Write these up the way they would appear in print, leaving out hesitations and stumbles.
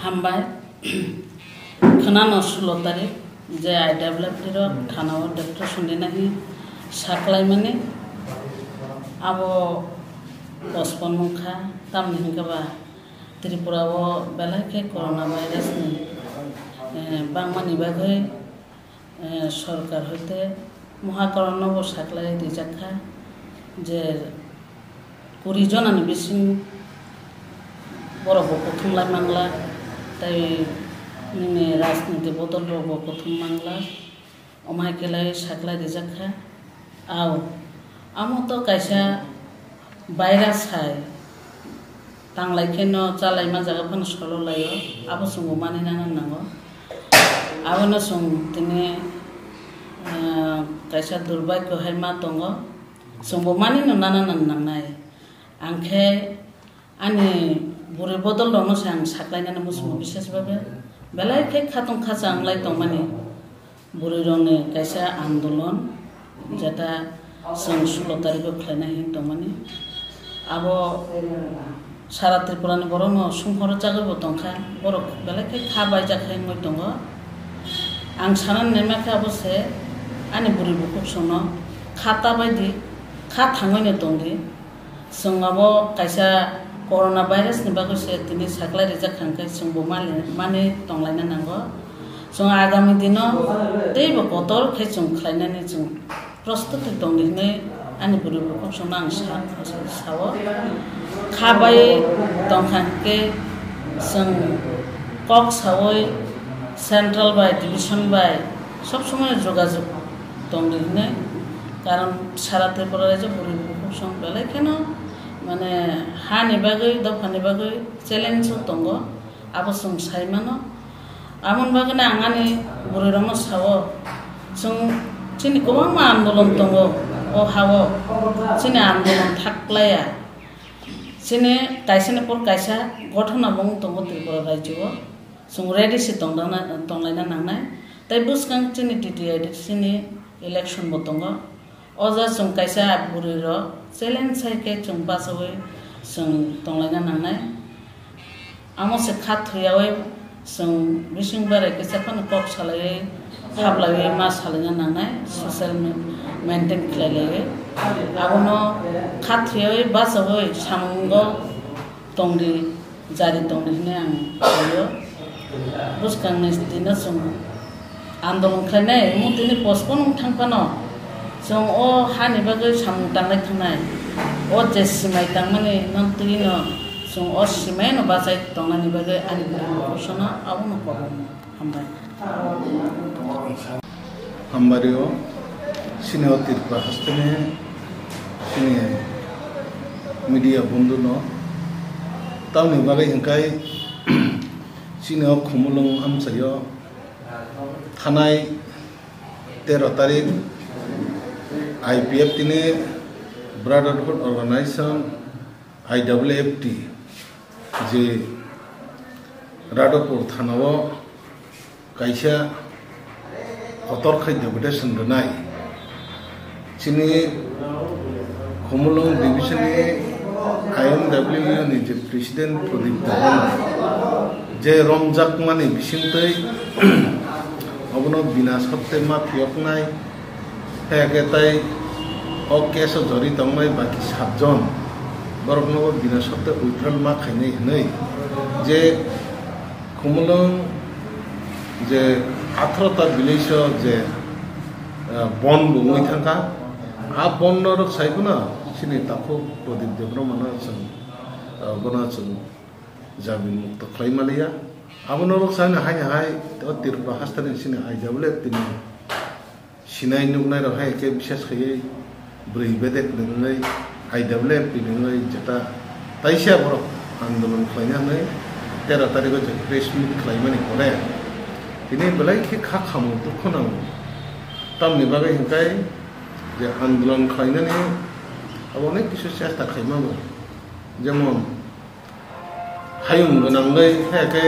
हामबाय खोनानो 16 तारिख जे IWFT थानाव डेपुटेशन दिनाहि साख्लाय माने आबो पस्पन मुखा तामनि हिंगाबा त्रिपुराव बेलाखे कोरोना भाइरास नि बांमानि बागै सरकार होते महाकरणाव साख्लाय दिजाखा जे 20 जनानि बिसिम बर'बो थुमलाय मांला ताई नि राजनीति बदल बर'बो थुममांला अमायकेलाय साख्लाय दिजाखा आव आमो कायसा भाइरास हाय तांलायखेनो चालाय मा जागाफोन सलो लायो आबो संगो मानिना नांगौ आबोनो सं तिने कायसा दुर्भाग्य हाय मा दंगो संगो मानिनो नाना नांनाय आंखे आंनि बुरै बदल दंनो सां साख्लायनानै मुसुमो बिसेस बाबे बेलायखे खातं खाजा आंलाय दं माने बुरै रंनि कायसा आंदोलन जेटा जों 16 तारिख खालायनाय दं माने आबो सारा त्रिपुरानि बर'नो सुंहर जागोबो दंखा बर' बेलायखे खाबाय जाखाय मय दङ आं साननानै माखा अबसे आंनि बुरै बुखौ सोनो खाता बायदि खा थाङैनो दंदि जोंनाबो कायसा कोरोना भाइरास नि बागैसे दिनै साख्लाय रिजाखांखाय जोंबो माने दंलायनो नांगौ जों आगामी दिनाव दैबो बदल खे जों खालायनानै जों प्रस्तुति दंदिनै आंनि बुरै बुखौ सोनो आं सावो खाबाय दंखांखे जों कक सावै सेंट्रल बाय डिविजन बाय सब समय जोगाजोग दंदिनै कारण सारा त्रिपुरा राज्य बुरै बुखौ सों बेलायखेनो माने हानि बागै दफानि बागै चेलेंज दङ आबो जों सायमानो आमन बागैनो आंनि बुरै रंनो सावो जों जोंनि गोबां आन्दोलन दङ अ हावो जोंनि आन्दोलन थाख्लाया जोंनि कायसानि पर कायसा घटना बुं दङ त्रिपुरा राज्योआव जों रेडिसि दंलायना नांनाय ताई बुसखां जोंनि DEPUTATIOननि इलेक्शनबो दङ अजा जों कायसा बुरै र चेलेंज हायके जों बासावै जों दंलायना नांनाय आमसे खाथैयावै जों बिसिं बारे केसाफान कक सालायै हाबलायै मा सालायना नांनाय ससियेल मेंटेन खालायलायै आबनो खाथैयावै बासावै सामंगो दंदि जारि दंदिने आं बुयो बुसखांनि दिना जों आन्दोलन खालायनाय मुदिनि पस्टपन थांफानो जों अ हानि बागै सामु दांनाय थांनाय अ जे सिमाय दांमाने नंतुइनो जों अ सिमायनो बाजाय दंनानि बागै आंनि बुरैखौ सोना आबनो कबो हामबाय हामबारियो सिनेमा त्रिपुरा हस्तने सिने मीडिया बंधुनो तावनि बागै हंकाय सिनेमा खुमुलुं आमसायो थानाय 13 तारिख IWFT ने ब्रदरहुड ऑर्गेनाइजेशन IWFT जे राडोपुर थानाव कायसा अतर खाय डेपुटेशन दोनाय चिनी खुमुलुं डिविजन नि IMWU नि जे प्रेसिडेंट प्रदीप दहन जे रमजाक माने बिसिंतै अबनो बिना सत्ते मा फियकनाय हेगेताय अ केस जरि दंनाय बाकी 7 जन बरफनो बिना सत्ते उइथ्रल मा खायनै हनै जे खुमुलुं जे 18 ता विलेज जे बन बुङै थांका आ बन रक साइकुना सिनि ताखौ प्रदीप देब्रमना जों बना जों जामिन मुक्त खालामलिया आबनो रक साइना हाय त्रिपुरा हास्तानि सिनि IWFT नि सिनाय नुनाय रहाय के विशेष खयै ब्रै बेदेक नङै IWFT नङै जेटा ताइसा बर आन्दोलन खालायनानै 13 तारिख जों प्रेस मिट खालायमानि करे दिनै बेलायखे खामो दुखुनांगौ तामनि बागै हंकाय जे आन्दोलन खालायनानै अनेक किसु चेष्टा खालामो जेमन हायुं गोनाङै हेके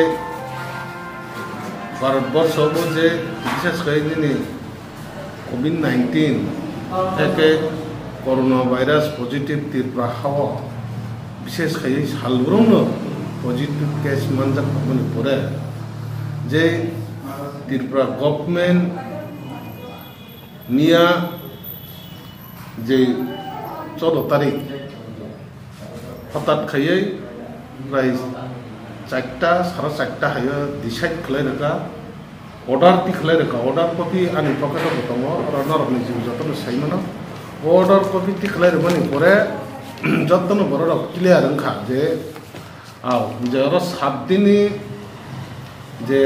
भारतबर्षआवबो जे विशेष खयै दिनै COVID-19 हेके कोरोना भाइरास पॉजिटिव त्रिपुरा हाव विशेष खायै सालब्रमनो positive case manjak mani pore je Tripura government niya je 14 tarik हठात खायै प्राय 4टा 4:30 हायो डिसाइड खालायनाका अर्डार ति खालायनाका अर्डार कपि आनि पकेटाव दङ आरो नरकनि जिउ जतन साइमनो अर्डार कपि ति खालायरमानि परे जतन बररक क्लियर अंखा जे आव जे आरो 7 दिननि जे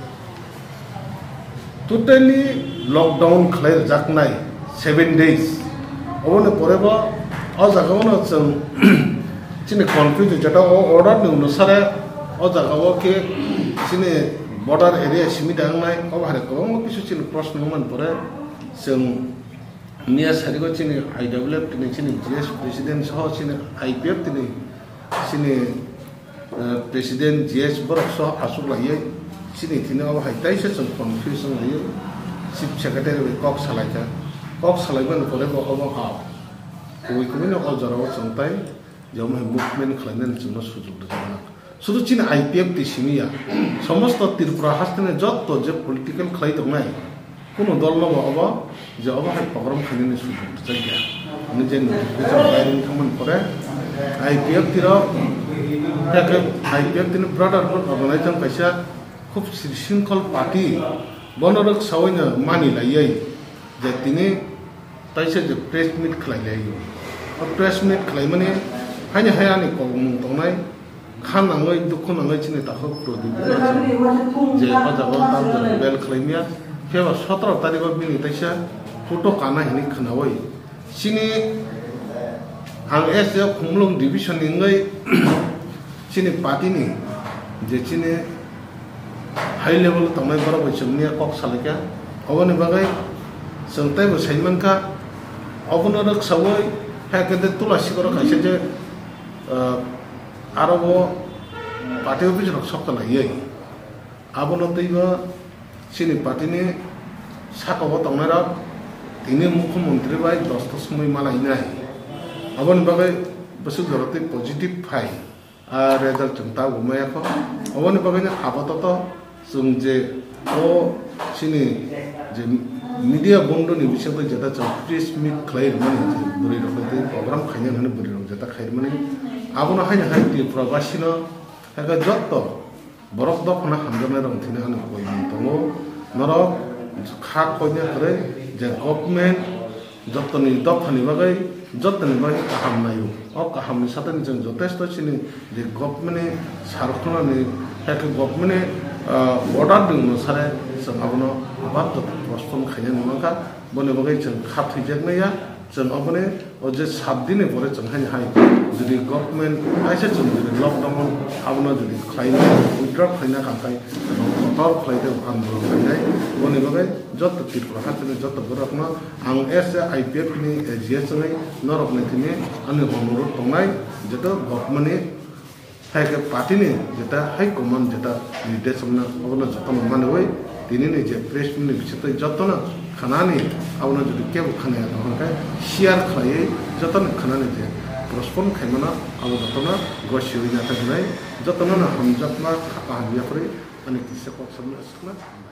टोटली लकडाउन खालाय जाकनाय 7 days अबने परेबो अ जागावनो जों चिने कन्फ्यूज जटा अर्डर नि अनुसारे अ जागाव के चिने बॉर्डर एरिया सिमिदांनाय अब हारे गोबां किसु चिने प्रश्न मन परे जों निया सारिगो चिने IWFT नि चिने जीएस प्रेसिडेंट सह चिने IPFT नि चिने प्रेसिडेंट जीएस बरक सह आसुक लायै चिने थिने अब हाइताइसे जों कन्फ्यूजन लायो चीफ सेक्रेटारि कक सालायबन परेबो अब आ बयखौनो अजराव जोंताय जमा मुभमेंट खालामनानै जोंनो सुजुग दङ शुद्ध चिन IPFT सिमिया समस्त त्रिपुरा हास्टने जत जे पॉलिटिकल खालाय दंनाय कोनो दल न अब जे अब हाय प्रग्राम खालामनानै सुजुग जाया अनि जे नोटिफिकेशन थामन परे IPFT र ताके IPFT नि ब्रदरहुड अर्गेनाइजेशन पैसा खूब सिंखल पार्टी बनरक सावैनो मानि लायै जे तिनी ताइसे जे प्रेस मीट खालायलायो और प्रेस मीट खालायमाने हाय हायानि कमन दंनाय खानाङै दुखु नाङै चिने ताखौ प्रदिप जे अजागो दाम बेल खालायमिया फेबा 17 तारिख बिनि ताइसा फटो काना हिनि खनावै चिनि आं एस खुमलुं डिविजन निङै चिनि पार्टीनि जे चिनि हाई लेवल तंनाय बराबर जोंनिया कक सालायका अबनि बागै जोंतायबो साइनमानका अबनो रखसावै हायकेदे तुलासिगर खायसे जे आरोबो पार्टी अफिस रक्षक लायै आबनो तैबो सिनि पार्टीनि साकाव तंनारा दिनै मुख्यमंत्री बाय 10 समय मालायनाय अबन बागै बसु जरते पॉजिटिव फाइ आ रिजल्ट जोंता उमायाखौ अबन बागैनो आबतत जों जे ओ सिनि जे मीडिया बंदनि विषयखौ जेता जों प्रेस मीट खालाय माने बुरि रखते प्रग्राम खायनो होनो बुरि रख जेता खाय माने आबनो हायनो हाय त्रिपुरा बासिनो हागा जत्त बरफ दखना हामजने रंथिनो हानो कोइ दङो नरक खा कोइनो करे जे गभर्नमेंट जत्तनि दफानि बागै जत्तनि बागै काहाम नायो अ काहामनि साथनि जों जथेष्ट सिनि जे गभर्नमेंटनि सारखनानि हायके गभर्नमेंटनि अर्डार दङ सारे जों आबनो बात प्रस्पन खायनो नङा बने बागै जों खाथैजेकनाया जों अपने जे 7 दिन परे जों हाय जुदि गभर्नमेंट आइसे जों लकडाउन आबनो जुदि खायनो उइड्रप खायना खाय टल खायदो आन्दोलन खायनाय बने बागै जत त्रिपुरा हातनि जत बरकनो आं एस IPFT नि जीएस नै नरकनि थिनि आनि अनुरोध दंनाय जेतो गभर्नमेंटनि हायके पार्टीनि जेता हाई कमान्ड जेता निर्देशन अबनो जतन मानोय दिनै जे प्रेस मिट बिसते जतन खानानि आबनो जुदि केबो खानाया दंखाय शेयार खायै जतन खानानि जे प्रस्पन खायमना आबो जतन गसियना थानाय जतन हामजाकमा खाहाबियाफोर अनि किसे पक्षमा